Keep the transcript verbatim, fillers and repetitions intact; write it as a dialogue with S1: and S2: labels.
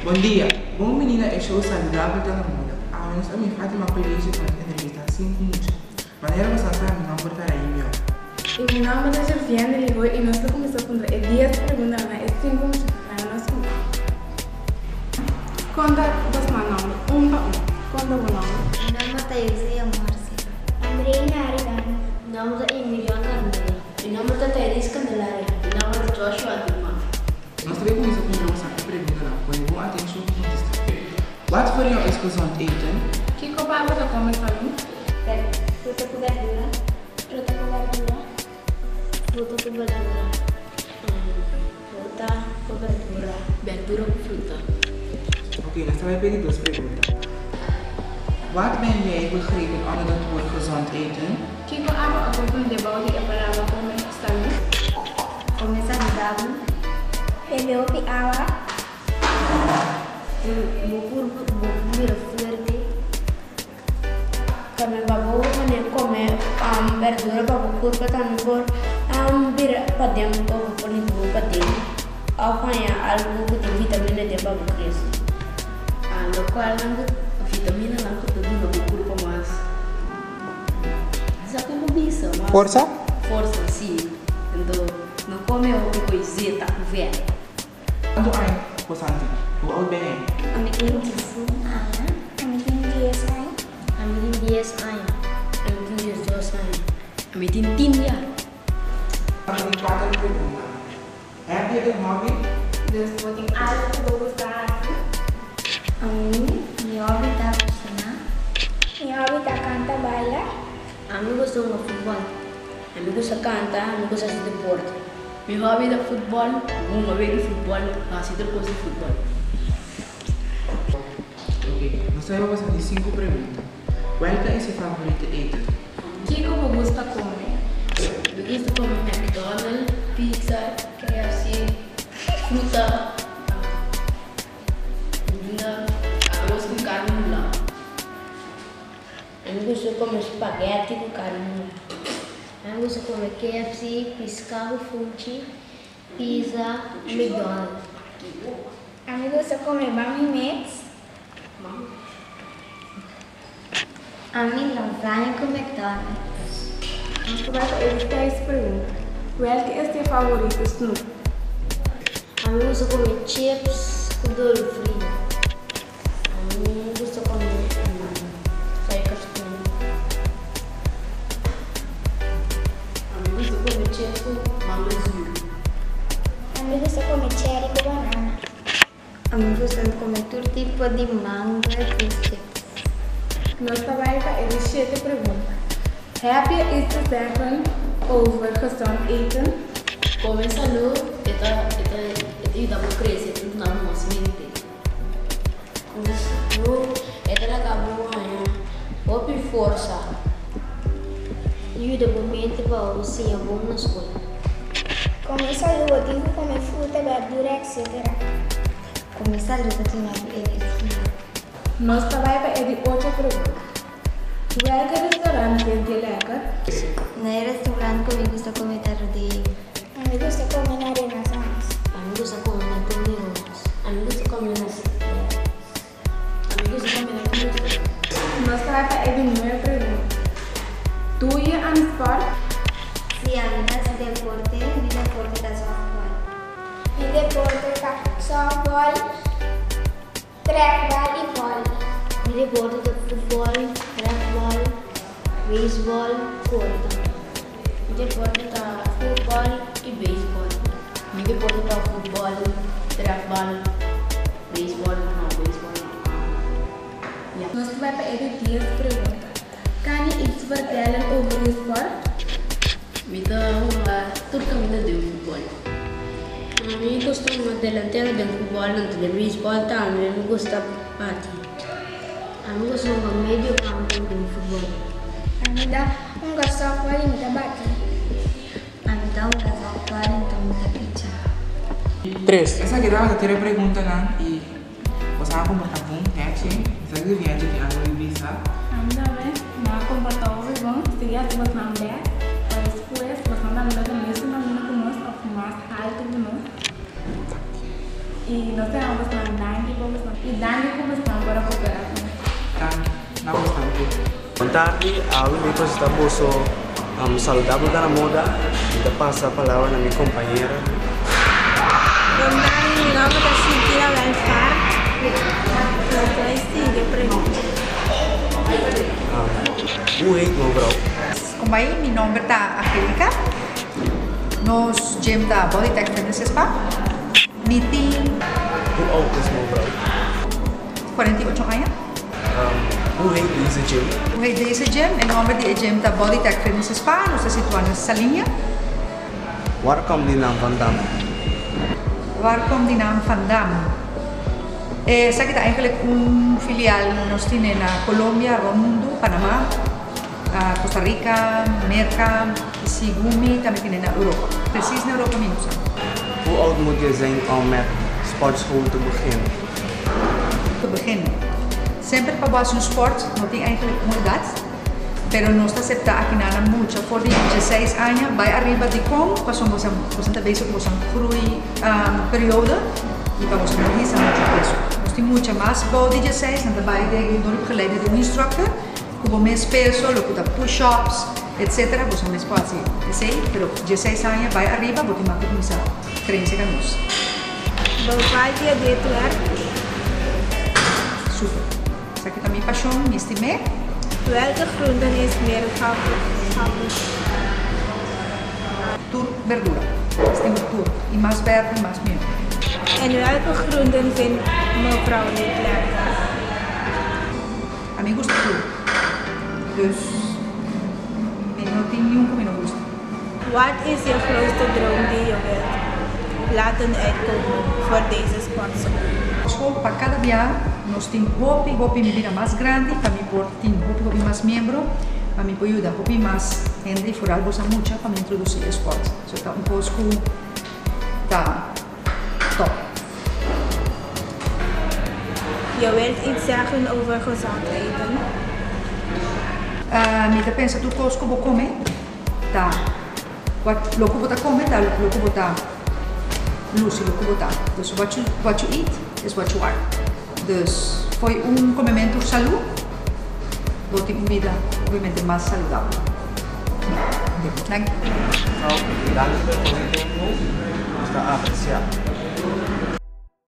S1: Bom dia. Bom menina é show saudável da moda. A menos a minha Fátima colégio com entrevista cinco minutos. Maneira você sabe não portar aí meu.
S2: E meu nome é Joviana ligou e nós começamos a contar. É dias perguntando na cinco minutos para nós contar. Conta dos meus nomes, um para um. Conta o nome.
S3: Meu nome é Thaisa Márcia.
S4: Andreina Arigano.
S3: Meu nome é Emiliano Candeia. Meu nome é Thaís Candelária. Meu nome é Joshua Dilma.
S1: Nós também começamos a conversar e pergunta não. Põe boa atenção para contestar. What for your exclusion eighteen?
S2: Que copa você come falando?
S4: Fruta com verdura. Fruta com verdura.
S3: Fruta com verdura. Fruta com verdura. Verdura com fruta.
S1: Ok, nós também pedir duas perguntas. Wat ben jij begrepen onder het woord gezond eten?
S2: Que copa a copa de balde é para a comer estalo?
S3: Comer saudável.
S4: Bebeu água.
S3: Bukur bukur verde.
S5: Kami babu mane come um, verdura babu kur patan por um, bir padem babu poni bu padem apa ya algo que tem vitamina de babu cresce
S3: Ah, lo cual lang vitamina lang ko tudo no bukur pa mas. Sa ko bisa mas.
S1: Força?
S3: Força sim. Então, não come o que coiseta com velho.
S1: Quanto ay posante? Hoe oud ben jij?
S3: Kami kintisu.
S4: Ana. Kami tinggi say.
S3: Kami din diez anos. Kami din diez anos. Kami din tim ya.
S1: Kami di quatro perguntas. Heb je een hobby?
S2: Dus wat ik altijd wil gostar aqui.
S3: A mim, meu hobby tá cozinhar.
S4: Minha hobby tá canta baila.
S3: A mim gosto de futebol. A mim gosto de cantar, a mim gosto de deporte. Meu hobby é futebol, uma vez de futebol, assim eu gosto de futebol.
S1: Ok, nós vamos fazer cinco perguntas. Qual é seu favorito eten?
S2: Que copa gosta comer?
S3: Eu gosto de comer McDonald's, pizza, K F C, fruta. Ainda arroz com carne blanca.
S5: eu gosto de comer espaguete com carne
S3: Eu gosto de comer K F C, pescado, funchi, pizza, McDonald's.
S4: Amigos, eu comer bami mix.
S3: A mim, lasanha com McDonald's.
S2: Nós vamos fazer dez perguntas. Qual que é seu favorito Snoop?
S3: A mim, gosto de comer chips com douro frio. A mim, gosto de comer faicas com. A mim, gosto de comer chips com mamãezinho.
S4: Amigos, eu comer cherry com banana.
S3: A mim, gosto de comer todo tipo de manga e chips.
S2: Nós vamos fazer sete perguntas. Heb je iets te zeggen over gezond eten?
S3: Começa no, eta, eta, eta, eta, vou crescer tudo na nossa mente. No, eta la acabou amanhã. Open força. E o documento para você é bom na escola.
S4: Comer saludo, comer fruta, verdura, etcétera.
S3: Começa a luta de uma vez.
S2: Nós vamos fazer oito perguntas. Welke restaurant vind je lekker?
S3: No restaurante comigo está comendo rodeio.
S4: Amigos, eu comer na Renaissance.
S3: Amigos está comendo torneiros. Amigos está comendo as Amigos está comendo comida.
S2: Nós vamos fazer nove perguntas. Doe je aan sport?
S3: Se a vida é deporte, o deporte da softball.
S4: Em deporte, tá softball, trackball e vôlei.
S3: O deporte do futebol, trackball, beisebol, corrida. O deporte da futebol e beisebol. O deporte da futebol, trackball, beisebol, não, beisebol não.
S2: Nós vamos fazer dez perguntas. Kan je iets vertellen over je sport?
S3: Me dá uma turca me deu futebol. A mim gosto de uma delantera de futebol, de beisebol também, me gosta de bater. A mim gosto de uma meio campo de futebol.
S4: A me dá um softball e me dá bate.
S3: A mim dá um softball, então me dá pitcher.
S1: Três. Essa aqui dá uma terceira pergunta não e você vai comportar com taxi. Essa aqui viaja de água e visa.
S2: Anda bem, na comportamos bom. Se já temos na mulher, depois você anda no mesmo na minha conosco, mais alto que nós. E nós temos na nine, vamos
S6: tarde, algo de cosas está bozo um, saludable da moda. E passa a palavra na minha companheira.
S2: Domani mi nome da Cynthia Welfare. Vai seguir pergunta.
S6: Hoe heet mevrouw?
S7: Como aí, meu nome é Angélica. Nós gym da Bodytech Fitness Spa. Meeting
S6: Hoe oud is mevrouw?
S7: quarenta e oito anos.
S6: Um, hoe heet deze gym?
S7: O rei desse gym, o nome do gym da Bodytech Fitness Spa. Nós estamos situados na Salinha.
S6: Waar komt die naam vandaan?
S7: Waar komt die naam vandaan? Eh, Sa kita eigenlijk un filial nós temos na Colômbia, Mundo, Panamá, uh, Costa Rica, Amerika, Sigumi, também tem na Europa. Precies na Europa minus.
S6: Hoe oud moet je zijn om met sportschool te beginnen?
S7: Te beginnen. Sempre para fazer um sport, não tem eigenlijk uma idade, pero não está aceptado aqui nada muito. For de dezesseis anos, vai arriba de com, passamos você talvez com uma grui um, período e para você não risa muito peso. Nós temos muito mais body dezesseis, na vai de um geleden de um instructor, com mais peso, locuta push-ups, etcétera. Você não pode fazer, sei, pero dezesseis anos vai arriba, você vai começar a crença com nós.
S2: Vai dia de atuar.
S7: Super. Essa aqui também paixão, me estimei.
S2: Welke groenten is meer favoriet?
S7: Tur verdura. Estimo tur. E mais verde e mais miel.
S2: En welke groenten vindt mevrouw niet lekker?
S7: A mim gusta tur. Dus, não tem nenhum que me não gusta.
S2: Wat is je grootste droom die je wilt laten uitkomen voor deze sportschool?
S7: School, para cada dia, nós temos hobby, hobby me vida mais grande, para mim por ter hobby, hobby mais membro, para mim pode ajudar hobby mais gente, furar bolsa mucha, para mim introduzir esporte. Zo está um pouco school, tá top.
S2: Je wilt iets zeggen over gezond eten?
S7: Uh, Niet te pensa tu coisas que vou comer, tá? What lo que vou tá comer, tá? Lo que vou tá Lucy, lo que vou tá. Dus what you what you eat is what you are. Dus foi um comimento saúde, vou ter uma vida obviamente mais saudável. Dank.
S6: Mevrouw, dank u wel voor uw toekomst. Está apreciado.